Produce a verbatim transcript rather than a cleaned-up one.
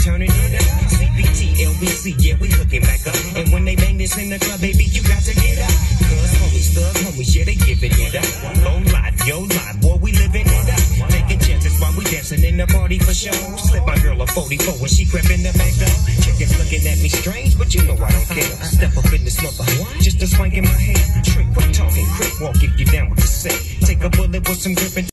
turning it up. C B T, L B C, yeah, we hooking back up. And when they bang this in the club, baby, you got to get up. Cause homies, thug homies, yeah, they giving it up. Low life, yo life, boy, we living it up. Taking chances while we dancing in the party for show. Slip my girl a forty-four when she crept in the back door. Chickens looking at me strange, but you know I don't care. Step up in this mother, just a swank in my hair. Trick, quit talking, quick walk if you down with the set. Take a bullet with some grip and